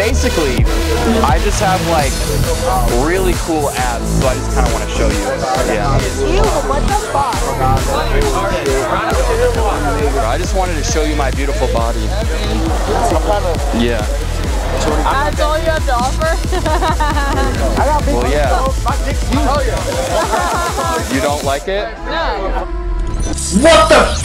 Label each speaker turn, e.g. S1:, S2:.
S1: basically, I just have like really cool abs, so I just kind of want to show you. Yeah.
S2: Ew, what the fuck?
S1: I just wanted to show you my beautiful body. Yeah.
S2: That's all you have to offer?
S1: Well, yeah. You don't like it?
S2: No.
S3: What the